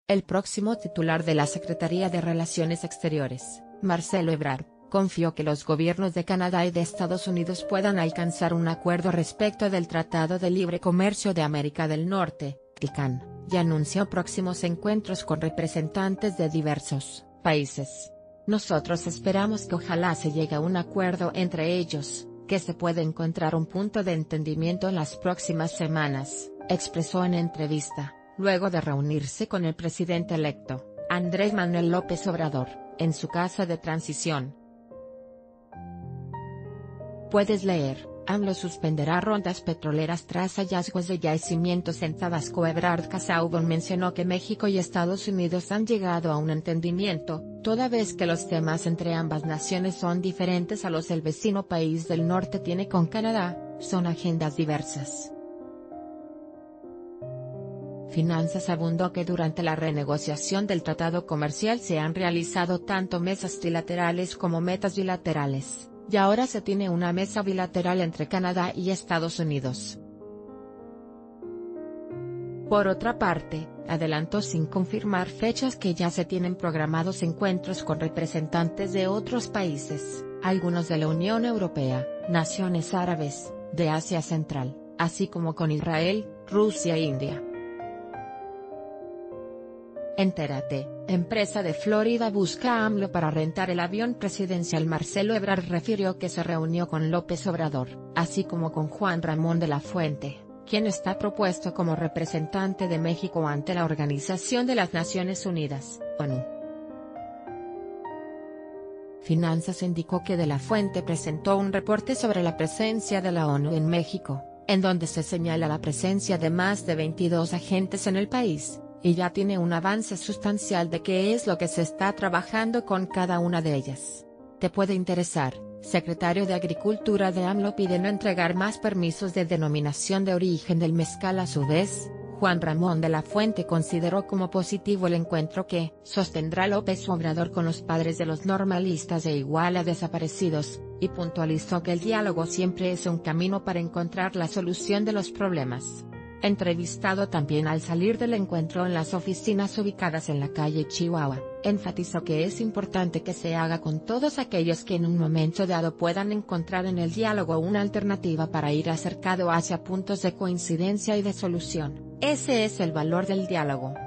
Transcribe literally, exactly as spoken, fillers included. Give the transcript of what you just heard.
El próximo titular de la Secretaría de Relaciones Exteriores, Marcelo Ebrard, confió que los gobiernos de Canadá y de Estados Unidos puedan alcanzar un acuerdo respecto del Tratado de Libre Comercio de América del Norte, T I C A N, y anunció próximos encuentros con representantes de diversos países. Nosotros esperamos que ojalá se llegue a un acuerdo entre ellos, que se pueda encontrar un punto de entendimiento en las próximas semanas, expresó en entrevista, luego de reunirse con el presidente electo, Andrés Manuel López Obrador, en su casa de transición. Puedes leer, AMLO suspenderá rondas petroleras tras hallazgos de yacimientos en Tabasco. Ebrard Casaubon mencionó que México y Estados Unidos han llegado a un entendimiento, toda vez que los temas entre ambas naciones son diferentes a los del vecino país del norte tiene con Canadá, son agendas diversas. Finanzas abundó que durante la renegociación del tratado comercial se han realizado tanto mesas trilaterales como metas bilaterales, y ahora se tiene una mesa bilateral entre Canadá y Estados Unidos. Por otra parte, adelantó sin confirmar fechas que ya se tienen programados encuentros con representantes de otros países, algunos de la Unión Europea, naciones árabes, de Asia Central, así como con Israel, Rusia e India. Entérate, empresa de Florida busca a AMLO para rentar el avión presidencial. Marcelo Ebrard refirió que se reunió con López Obrador, así como con Juan Ramón de la Fuente, quien está propuesto como representante de México ante la Organización de las Naciones Unidas, ONU. Finanzas indicó que de la Fuente presentó un reporte sobre la presencia de la ONU en México, en donde se señala la presencia de más de veintidós agentes en el país, y ya tiene un avance sustancial de qué es lo que se está trabajando con cada una de ellas. Te puede interesar. Secretario de Agricultura de AMLO pide no entregar más permisos de denominación de origen del mezcal. A su vez, Juan Ramón de la Fuente consideró como positivo el encuentro que sostendrá López Obrador con los padres de los normalistas de Iguala desaparecidos, y puntualizó que el diálogo siempre es un camino para encontrar la solución de los problemas. Entrevistado también al salir del encuentro en las oficinas ubicadas en la calle Chihuahua, enfatizó que es importante que se haga con todos aquellos que en un momento dado puedan encontrar en el diálogo una alternativa para ir acercado hacia puntos de coincidencia y de solución. Ese es el valor del diálogo.